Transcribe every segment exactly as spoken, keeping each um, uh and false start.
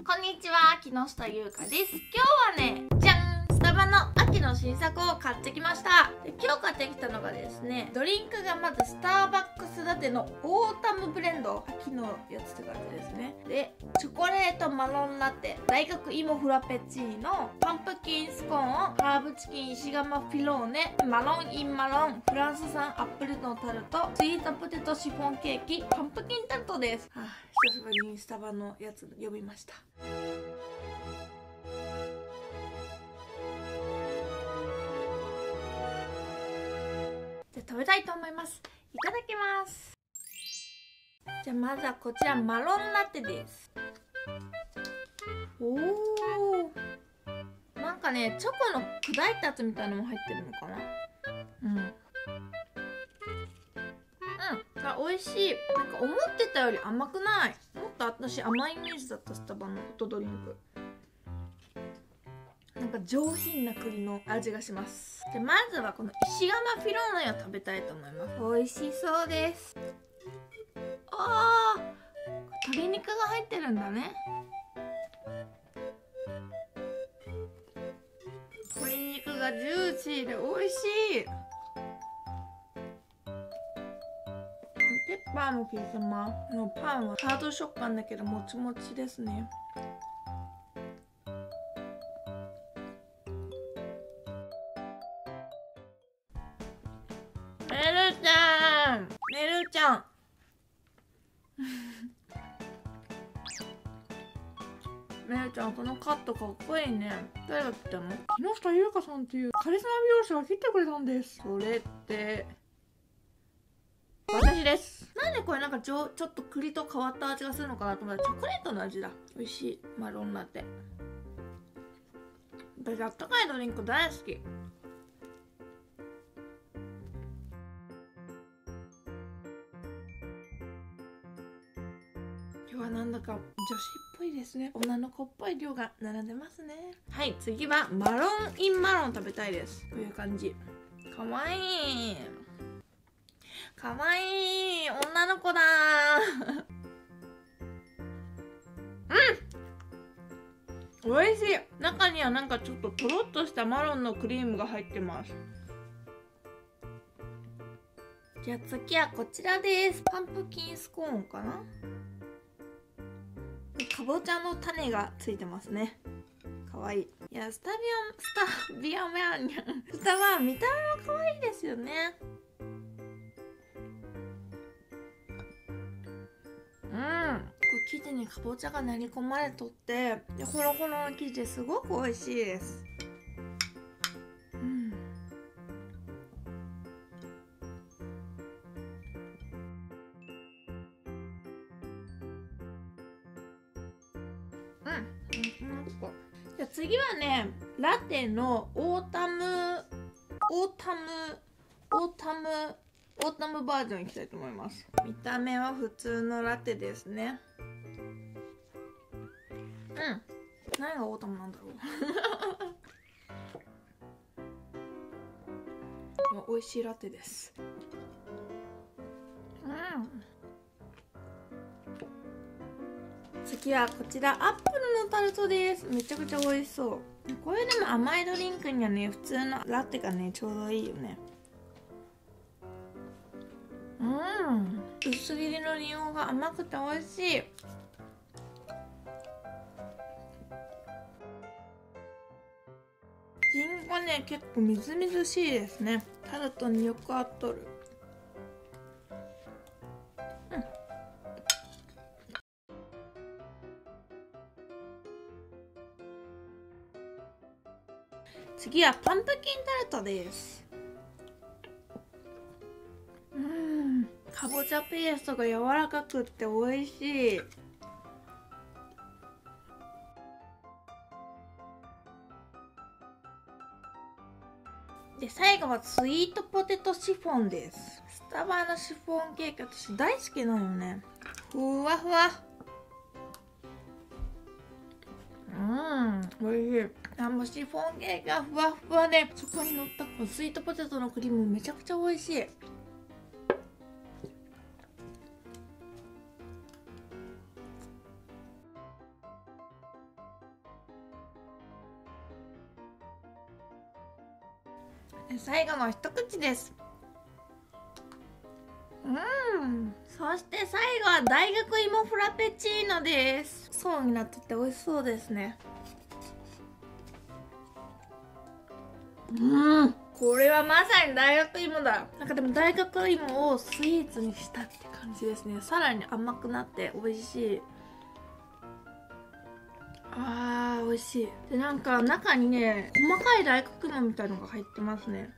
こんにちは、木下優香です。今日はね、じゃん、スタバの秋の新作を買ってきました。で今日買ってきたのがですね、ドリンクがまずスターバックスラテのオータムブレンド、秋のやつって感じですね。でチョコレートマロンラテ、大学芋フラペチーノ、パンプキンスコーン、ハーブチキン石窯フィローネ、マロンインマロン、フランス産アップルのタルト、スイートポテトシフォンケーキ、パンプキンタルトです。はあ、久しぶりにスタバのやつ読みました。じゃあ食べたいと思います。いただきます。じゃあまずはこちらマロンラテです。おお、なんかねチョコの砕いたやつみたいなのも入ってるのかな。うんうん、あ、美味しい。なんか思ってたより甘くない。もっと私甘いイメージだった、スタバのホットドリンク。なんか上品な栗の味がします。でまずはこの石窯フィローネを食べたいと思います。美味しそうです。あー、鶏肉が入ってるんだね。鶏肉がジューシーで美味しい。ペッパーも効いてます。のパンはハード食感だけどもちもちですね。ねるちゃん、ねるちゃんねるちゃん、このカットかっこいいね。誰が切ったの？木下優香さんっていうカリスマ美容師が切ってくれたんです。それって私です。なんでこれなんかちょちょっと栗と変わった味がするのかなと思ったらチョコレートの味だ。美味しい。マロンラテ。私あったかいドリンク大好き。今日はなんだか女子っぽいですね。女の子っぽい量が並んでますね。はい、次はマロンインマロン食べたいです。こういう感じ。かわいい。かわいい女の子だうん、美味しい。中にはなんかちょっととろっとしたマロンのクリームが入ってます。じゃあ次はこちらです。パンプキンスコーンかな。かぼちゃの種がついてますね。かわいい。いや、スタビアンスタビアンヤンニャンスタは見た目もかわいいですよね。うん、これ生地にかぼちゃが練り込まれとってでホロホロの生地ですごく美味しいです。うん、うん、じゃあ次はね、ラテのオータムオータムオータムオータムバージョンいきたいと思います。見た目は普通のラテですね。うん、何がオータムなんだろう美味しいラテです。うん、次はこちらアップルのタルトです。めちゃくちゃ美味しそう。これでも甘いドリンクにはね、普通のラテがねちょうどいいよね。うん、薄切りのリンゴが甘くて美味しい。リンゴね結構みずみずしいですね。タルトによく合っとる。うん、次はパンプキンタルトです。うん、かぼちゃペーストが柔らかくって美味しい。で最後はスイートポテトシフォンです。スタバのシフォンケーキ私大好きなのよね。ふわふわ。うん、美味しい。あ、もうシフォンケーキがふわふわで、そこに乗ったこのスイートポテトのクリームめちゃくちゃ美味しい。 最後の一口です。うん。そして最後は大学芋フラペチーノです。層になってて美味しそうですね。うん。これはまさに大学芋だ。なんかでも大学芋をスイーツにしたって感じですね。さらに甘くなって美味しい。あー、美味しい。で、なんか中にね、細かい大学芋みたいのが入ってますね。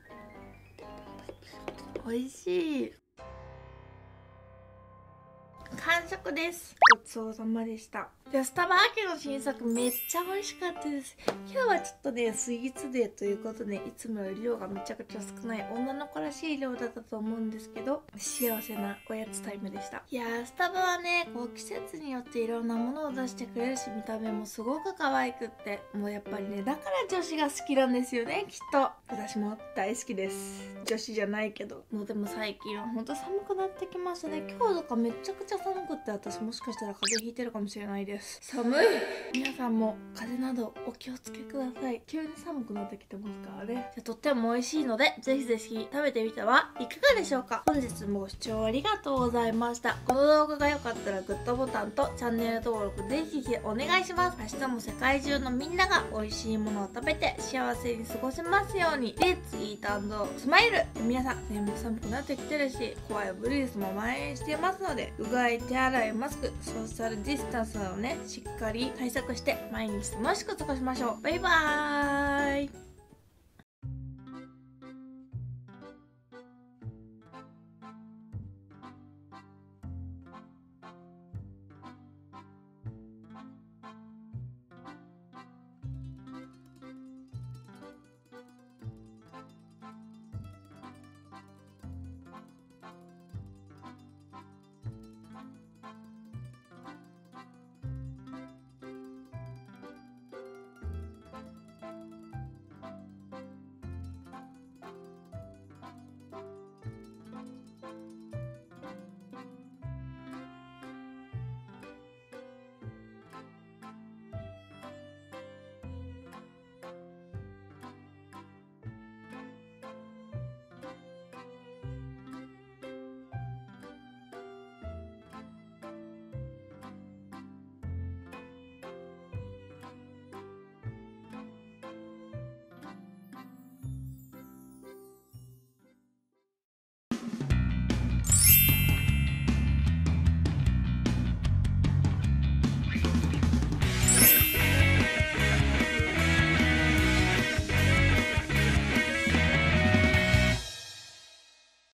美味しい。完食です。ごちそうさまでした。で、スタバ秋の新作めっちゃ美味しかったです。今日はちょっとね、スイーツデーということで、いつもより量がめちゃくちゃ少ない女の子らしい量だったと思うんですけど、幸せなおやつタイムでした。いやー、スタバはね、こう季節によっていろんなものを出してくれるし、見た目もすごく可愛くって、もうやっぱりね、だから女子が好きなんですよね、きっと。私も大好きです。女子じゃないけど。もうでも最近はほんと寒くなってきましたね。今日とかめちゃくちゃ寒くって、私もしかしたら風邪ひいてるかもしれないです。寒い。皆さんも風邪などお気をつけください。急に寒くなってきてますからね。じゃとっても美味しいので、ぜひぜひ食べてみてはいかがでしょうか。本日もご視聴ありがとうございました。この動画が良かったらグッドボタンとチャンネル登録ぜひぜひお願いします。明日も世界中のみんなが美味しいものを食べて幸せに過ごせますように。レッツイート&スマイル。皆さん、ね、もう寒くなってきてるし、怖いブリーズも蔓延していますので、うがい、手洗い、マスク、ソーシャルディスタンスなどね、しっかり対策して毎日楽しく過ごしましょう。バイバーイ。